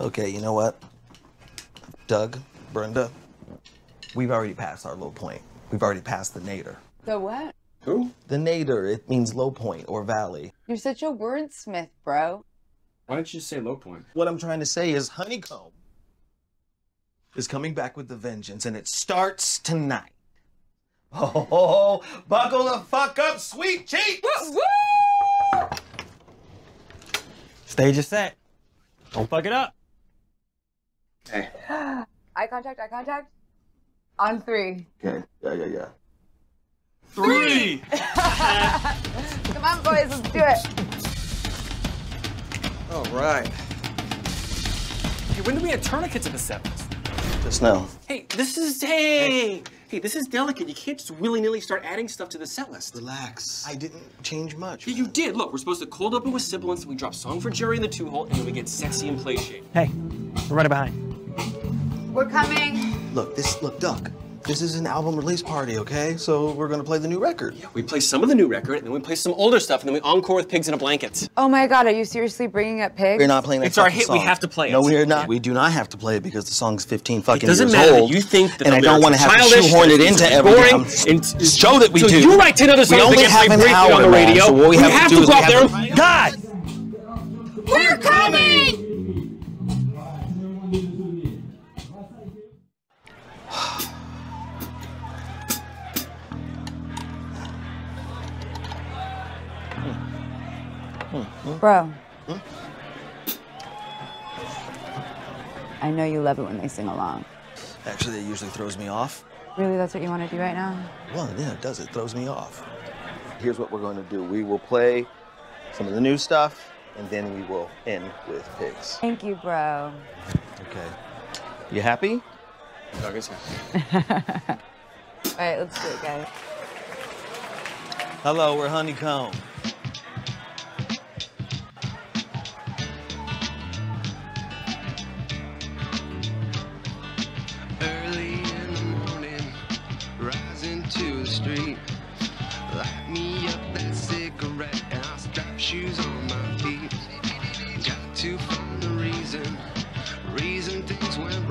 Okay, you know what? Doug, Brenda, we've already passed our low point. We've already passed the nadir. The what? Who? The nadir, it means low point or valley. You're such a wordsmith, bro. Why don't you just say low point? What I'm trying to say is Honeycomb is coming back with the vengeance, and it starts tonight. Oh, buckle the fuck up, sweet cheeks! Woo! Stage is set. Don't fuck it up. Hey. Eye contact, eye contact. On 3. Okay, yeah. 3! Come on, boys, let's do it. All right. Hey, when do we have tourniquets at the Sevens? Just now. Hey, this is hey, this is delicate. You can't just willy-nilly start adding stuff to the set list. Relax. I didn't change much. Yeah, you did. Look, we're supposed to cold open with sibilance, we drop Song for Jerry in the 2-hole, and then we get sexy and play shape. Hey, we're right behind. We're coming. Look, Duck. This is an album release party, okay? So we're gonna play the new record. Yeah, we play some of the new record, and then we play some older stuff, and then we encore with Pigs in a Blanket. Oh my God, are you seriously bringing up pigs? We're not playing that It's our fucking hit, song. we have to play it. No, we are not. We do not have to play it because the song's 15 fucking It doesn't years matter. old. You think that and I don't want to have to childish, shoehorn it it's into boring, everything. and Show that we so do. you write 10 other songs we only that get have played an briefly hour, on the man, radio. so what we have to do is go we out have there. to... God! We're coming! Bro. I know you love it when they sing along. Actually, it usually throws me off. Really, that's what you want to do right now? Well, yeah, it does. It throws me off. Here's what we're going to do. We will play some of the new stuff, and then we will end with Pigs. Thank you, bro. Okay. You happy? Doug is happy. All right, let's do it, guys. Hello, we're Honeycomb. Early in the morning, rising to the street. Light me up that cigarette and I'll strap shoes on my feet. Got to find a reason things went